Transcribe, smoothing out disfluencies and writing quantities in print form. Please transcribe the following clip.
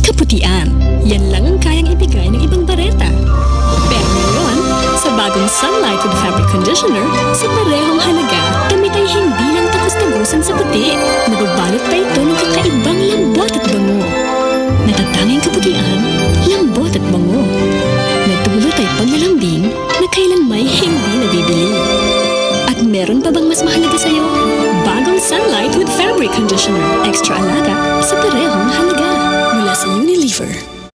Kaputian, yan lang ang kayang ibigay ng ibang bareta. Pero ngayon, sa bagong Sunlight with Fabric Conditioner, sa parehong halaga, damit ay hindi lang takos-tagusan sa puti. Nababalot pa ito ng kakaibang lambot at bango. Natatanging kaputian, lambot at bango. Nagdulot ay paglalambing na kailan may hindi nabibili. At meron pa bang mas mahalaga sa'yo? Bagong Sunlight with Fabric Conditioner. Extra alaga sa parehong halaga. Mula sa Unilever.